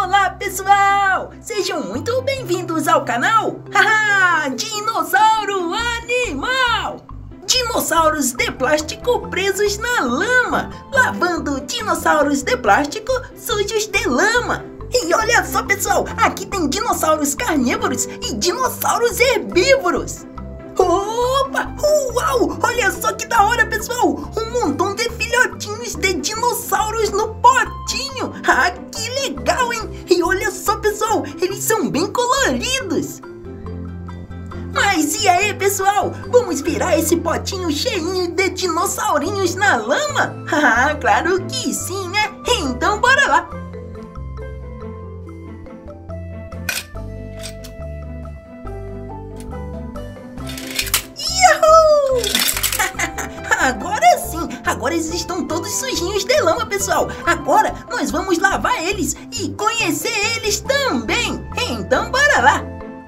Olá pessoal, sejam muito bem-vindos ao canal Dinossauro Animal. Dinossauros de plástico presos na lama, lavando dinossauros de plástico sujos de lama. E olha só pessoal, aqui tem dinossauros carnívoros e dinossauros herbívoros. Opa! Uau! Olha só que da hora, pessoal! Um montão de filhotinhos de dinossauros no potinho! Ah, que legal, hein? E olha só, pessoal! Eles são bem coloridos! Mas e aí, pessoal? Vamos virar esse potinho cheinho de dinossaurinhos na lama? Ah, claro que sim, né? Então bora lá! Agora sim, agora eles estão todos sujinhos de lama, pessoal. Agora nós vamos lavar eles e conhecer eles também. Então bora lá.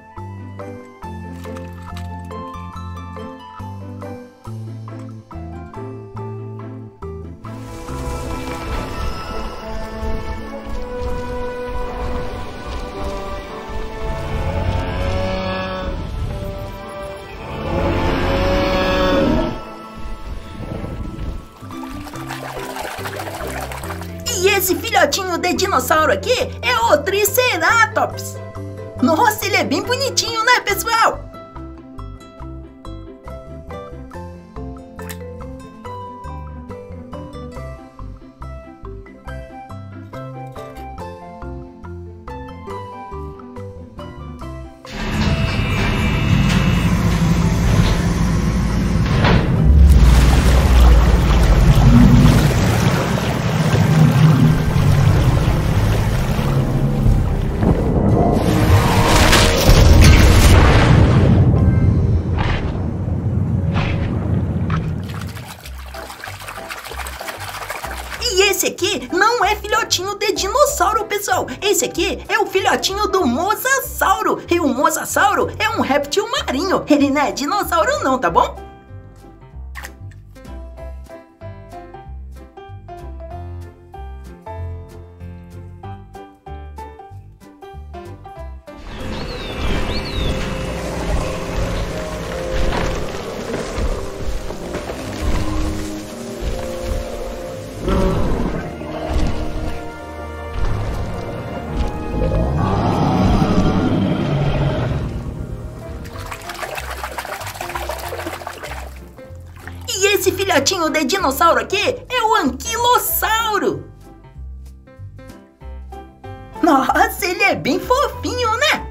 E esse filhotinho de dinossauro aqui é o Triceratops. Nossa, ele é bem bonitinho, né, pessoal? E esse aqui não é filhotinho de dinossauro, pessoal. Esse aqui é o filhotinho do Mosasauro. E o Mosasauro é um réptil marinho. Ele não é dinossauro não, tá bom? E esse filhotinho de dinossauro aqui é o Anquilossauro. Nossa, ele é bem fofinho, né?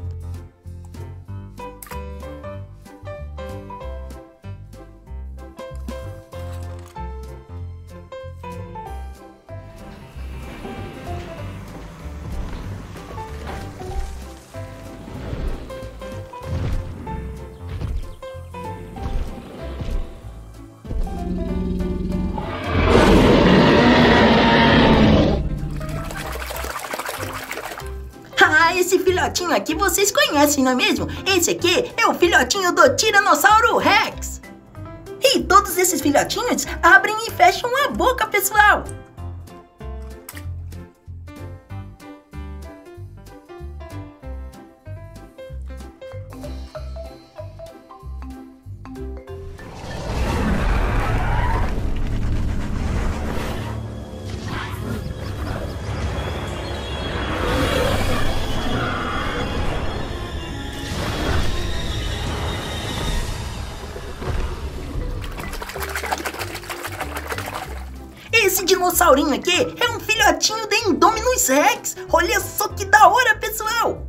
Esse filhotinho aqui vocês conhecem, não é mesmo? Esse aqui é o filhotinho do Tiranossauro Rex. E todos esses filhotinhos abrem e fecham a boca, pessoal. Esse dinossaurinho aqui é um filhotinho de Indominus Rex. Olha só que da hora, pessoal!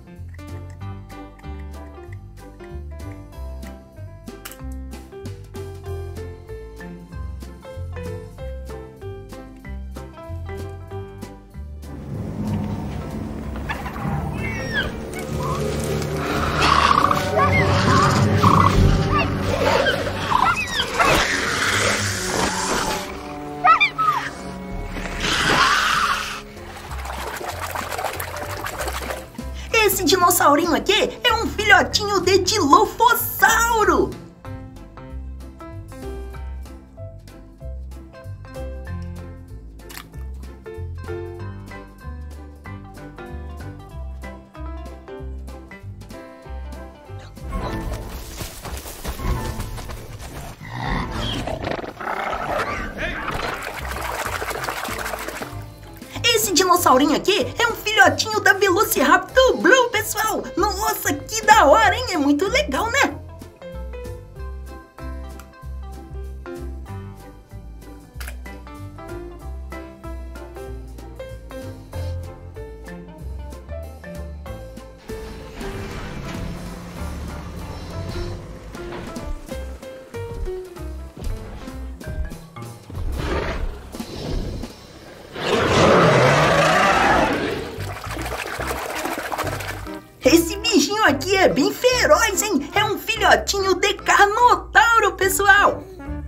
Esse dinossaurinho aqui é um filhotinho de Dilophosauro. Esse dinossaurinho aqui é um filhotinho da Velociraptor Blue, pessoal. Nossa, que da hora, hein? É muito legal, né? Esse bichinho aqui é bem feroz, hein? É um filhotinho de Carnotauro, pessoal!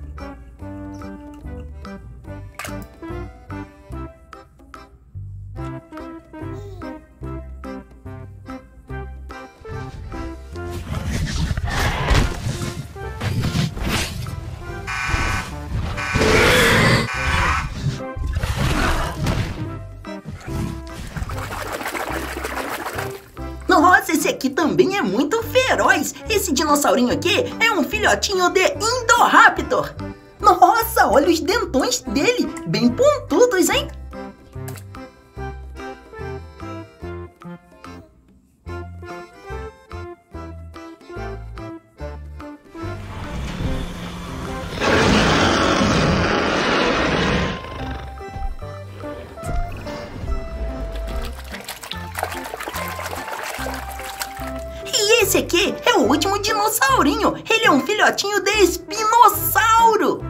Nossa, esse aqui também é muito feroz. Esse dinossaurinho aqui é um filhotinho de Indoraptor. Nossa, olha os dentões dele, bem pontudos, hein? E esse aqui é o último dinossaurinho. Ele é um filhotinho de espinossauro.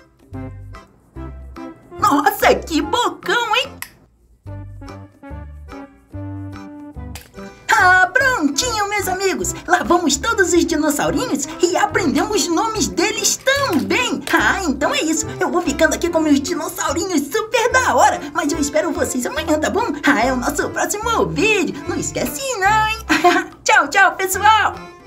Nossa, que bocão, hein? Ah, prontinho, meus amigos. Lavamos todos os dinossaurinhos e aprendemos os nomes deles também. Ah, então é isso. Eu vou ficando aqui com meus dinossaurinhos super da hora. Mas eu espero vocês amanhã, tá bom? Ah, é o nosso próximo vídeo. Não esquece não, hein? Tchau, tchau, pessoal!